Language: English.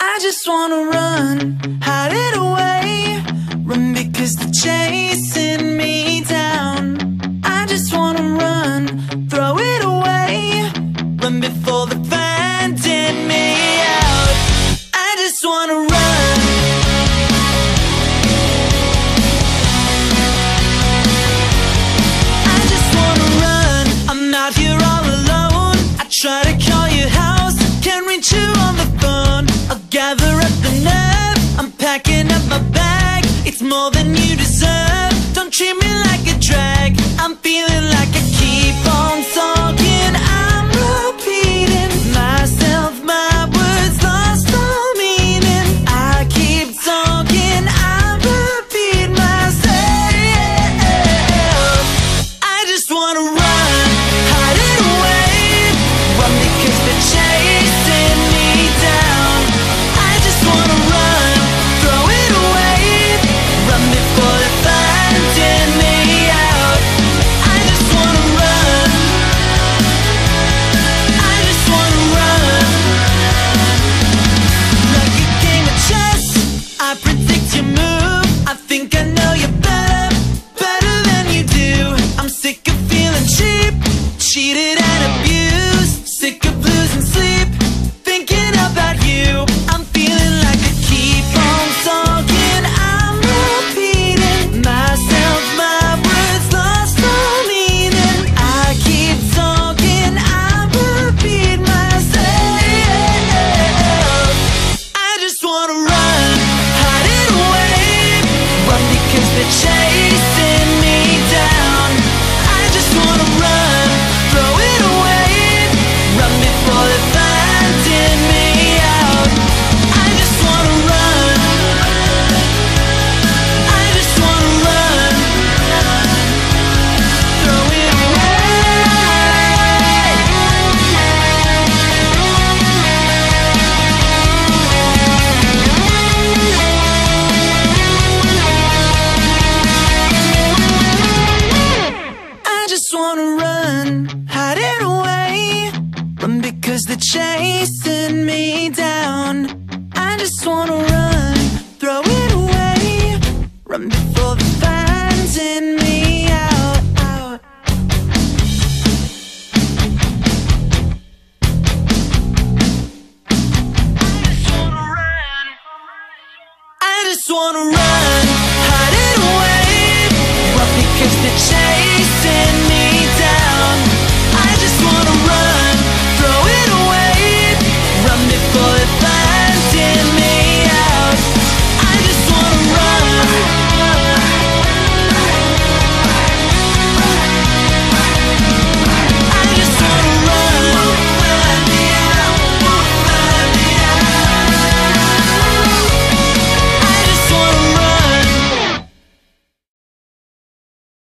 I just wanna run, hide it away. Run because they're chasing me down. I just wanna run, throw it away. Run before they're finding me out. I just wanna run. I just wanna run. I'm out here all alone. I try to call your house, can't reach you on the phone. I'll gather up the nerve, I'm packing up my bag. It's more than you deserve, don't treat me like a drag. I'm feeling like I keep on talking. I'm repeating myself, my words lost all meaning. I keep talking, I repeat myself. I just wanna run, hide it away. Run because they're chasing me down. I just wanna run, throw it away. Run before they're finding me out. I just wanna run. I just wanna run. Like a game of chess, I predict your move. I think I know you better, better than you do. I'm sick of feeling cheap, cheated and abused. Sick of losing sleep, thinking about you. I'm feeling like I keep on talking. I'm repeating myself, my words lost all meaning. I keep talking, I repeat myself. I just wanna run, hide it away. Run because they're chasing me down. I just wanna run, throw it away. Run before they're finding me out. I just wanna run. I just wanna run. Throw it I just wanna run, hide it away. Run because they're chasing me down. I just wanna run, throw it away. Run before they're finding me out. I just wanna run, hide it away. Run because they're chasing